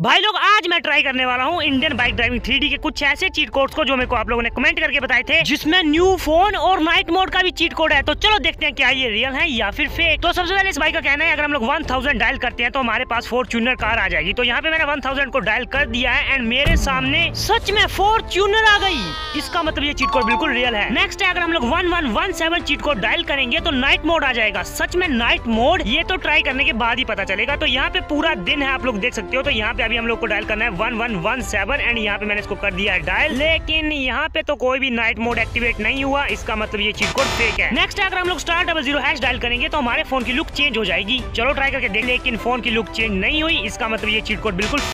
भाई लोग आज मैं ट्राई करने वाला हूँ इंडियन बाइक ड्राइविंग 3D के कुछ ऐसे चीट कोड्स को जो मेरे को आप लोगों ने कमेंट करके बताए थे, जिसमें न्यू फोन और नाइट मोड का भी चीट कोड है। तो चलो देखते हैं क्या ये रियल है या फिर फेक। तो सबसे पहले इस बाइक का कहना है अगर हम लोग 1000 डायल करते हैं तो हमारे पास फॉर्च्यूनर कार आ जाएगी। तो यहाँ पे मैंने 1000 को डायल कर दिया है एंड मेरे सामने सच में फॉर्च्यूनर आ गई। इसका मतलब ये चीट कोड बिल्कुल रियल है। नेक्स्ट है अगर हम लोग 1117 चीट कोड डायल करेंगे तो नाइट मोड आ जाएगा। सच में नाइट मोड, ये तो ट्राई करने के बाद ही पता चलेगा। तो यहाँ पे पूरा दिन है, आप लोग देख सकते हो। तो यहाँ पे अभी हम लोग को डायल करना है 1117 एंड यहाँ पे मैंने इसको कर दिया है डायल, लेकिन यहाँ पे तो कोई भी नाइट मोड एक्टिवेट नहीं हुआ। इसका मतलब ये चीट कोड फेक है। नेक्स्ट है अगर हम लोग *00# डायल करेंगे तो हमारे फोन की लुक चेंज हो जाएगी। चलो ट्राई करके देख, लेकिन फोन की लुक चेंज नहीं हुई। इसका मतलब ये चीट कोड बिल्कुल